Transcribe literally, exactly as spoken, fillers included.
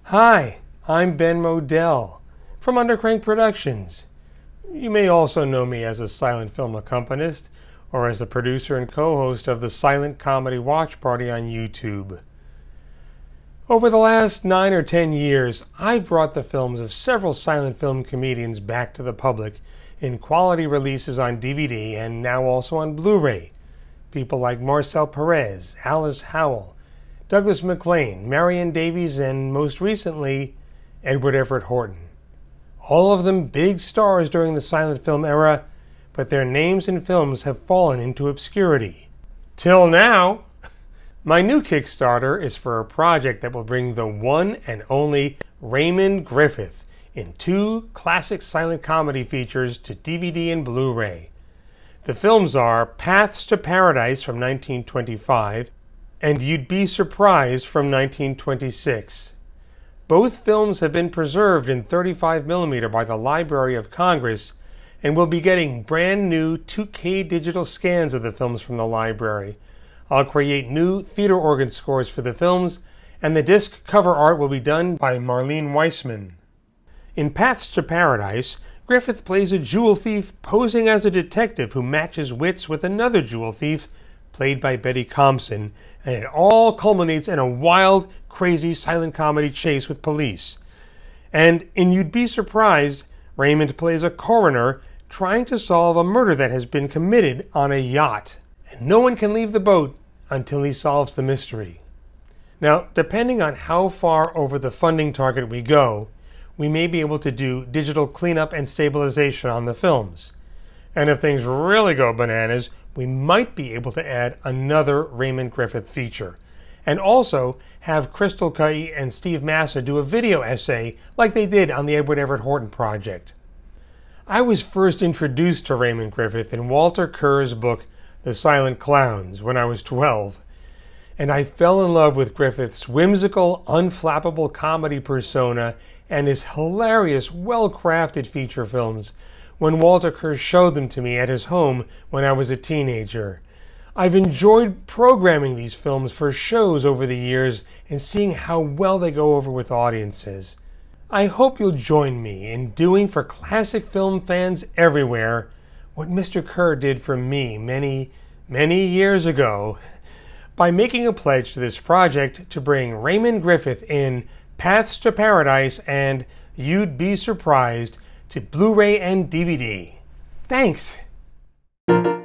Hi, I'm Ben Modell from Undercrank Productions. You may also know me as a silent film accompanist or as the producer and co-host of the Silent Comedy Watch Party on YouTube. Over the last nine or ten years, I've brought the films of several silent film comedians back to the public in quality releases on D V D and now also on Blu-ray. People like Marcel Perez, Alice Howell, Douglas MacLean, Marion Davies, and most recently, Edward Everett Horton. All of them big stars during the silent film era, but their names and films have fallen into obscurity. Till now! My new Kickstarter is for a project that will bring the one and only Raymond Griffith in two classic silent comedy features to D V D and Blu-ray. The films are Paths to Paradise from nineteen twenty-five and You'd Be Surprised from nineteen twenty-six. Both films have been preserved in thirty-five millimeter by the Library of Congress and will be getting brand new two K digital scans of the films from the library. I'll create new theater organ scores for the films, and the disc cover art will be done by Marlene Weissman. In Paths to Paradise, Griffith plays a jewel thief posing as a detective who matches wits with another jewel thief, played by Betty Compson, and it all culminates in a wild, crazy silent comedy chase with police. And in You'd Be Surprised, Raymond plays a coroner trying to solve a murder that has been committed on a yacht. And no one can leave the boat until he solves the mystery. Now, depending on how far over the funding target we go, we may be able to do digital cleanup and stabilization on the films. And if things really go bananas, we might be able to add another Raymond Griffith feature. And also have Crystal Cuddy and Steve Massa do a video essay like they did on the Edward Everett Horton project. I was first introduced to Raymond Griffith in Walter Kerr's book, The Silent Clowns, when I was twelve. And I fell in love with Griffith's whimsical, unflappable comedy persona and his hilarious, well-crafted feature films when Walter Kerr showed them to me at his home when I was a teenager. I've enjoyed programming these films for shows over the years and seeing how well they go over with audiences. I hope you'll join me in doing for classic film fans everywhere what Mister Kerr did for me many, many years ago by making a pledge to this project to bring Raymond Griffith in Paths to Paradise and You'd Be Surprised to Blu-ray and D V D. Thanks!